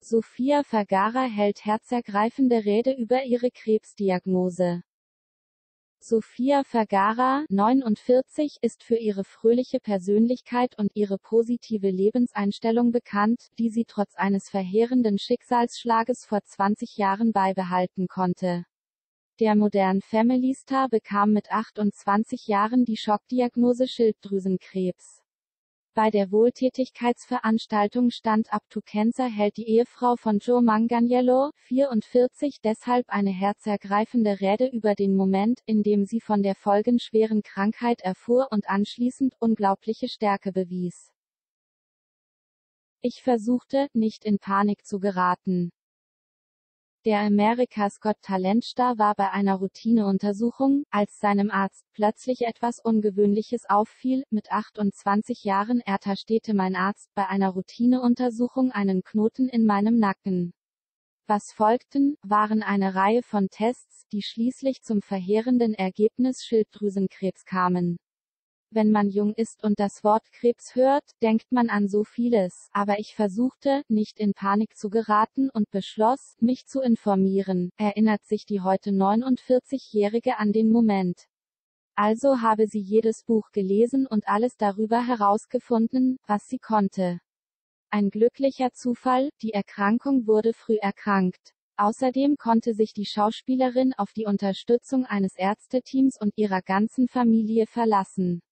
Sofia Vergara hält herzergreifende Rede über ihre Krebsdiagnose. Sofia Vergara, 49, ist für ihre fröhliche Persönlichkeit und ihre positive Lebenseinstellung bekannt, die sie trotz eines verheerenden Schicksalsschlages vor 20 Jahren beibehalten konnte. Der Modern Family Star bekam mit 28 Jahren die Schockdiagnose Schilddrüsenkrebs. Bei der Wohltätigkeitsveranstaltung Stand Up to Cancer hält die Ehefrau von Joe Manganiello, 44, deshalb eine herzergreifende Rede über den Moment, in dem sie von der folgenschweren Krankheit erfuhr und anschließend unglaubliche Stärke bewies. Ich versuchte, nicht in Panik zu geraten. Der America's Got Talent Star war bei einer Routineuntersuchung, als seinem Arzt plötzlich etwas Ungewöhnliches auffiel. Mit 28 Jahren ertasteete mein Arzt bei einer Routineuntersuchung einen Knoten in meinem Nacken. Was folgten, waren eine Reihe von Tests, die schließlich zum verheerenden Ergebnis Schilddrüsenkrebs kamen. Wenn man jung ist und das Wort Krebs hört, denkt man an so vieles, aber ich versuchte, nicht in Panik zu geraten und beschloss, mich zu informieren, erinnert sich die heute 49-Jährige an den Moment. Also habe sie jedes Buch gelesen und alles darüber herausgefunden, was sie konnte. Ein glücklicher Zufall, die Erkrankung wurde früh erkrankt. Außerdem konnte sich die Schauspielerin auf die Unterstützung eines Ärzteteams und ihrer ganzen Familie verlassen.